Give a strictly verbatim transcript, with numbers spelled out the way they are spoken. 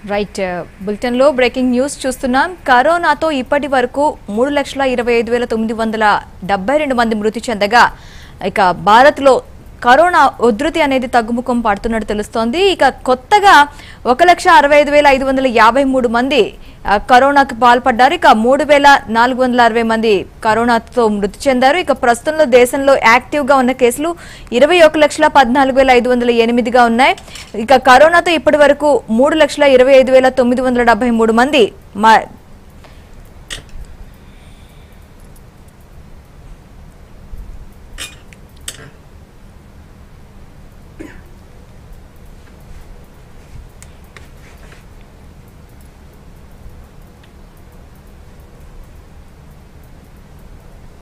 Right bulletin లో breaking news చూస్తున్నాం. కరోనాతో ఇప్పటి వరకు మూడు లక్షల ఇరవై ఐదు వేల తొమ్మిది వందల డెబ్బై రెండు మంది మృతి చెందగా ఇక భారత్ లో కరోనా ఉధృతి అనేది తగ్గుముఖం పడుతున్నట్టు తెలుస్తోంది. ఇక కొత్తగా ఒక లక్ష అరవై ఐదు వేల ఐదు వందల యాభై మూడు మంది కరోనాకు పాల్పడ్డారు. ఇక మూడు వేల నాలుగు వందల అరవై మంది కరోనాతో మృతి చెందారు. ఇక ప్రస్తుతంలో దేశంలో యాక్టివ్ గా ఉన్న కేసులు ఇరవై ఒక లక్షల పద్నాలుగు వేల ఐదు వందల ఎనిమిదిగా ఉన్నాయి. ఇక కరోనాతో ఇప్పటి వరకు మూడు లక్షల ఇరవై ఐదు వేల తొమ్మిది వందల డెబ్బై మూడు మంది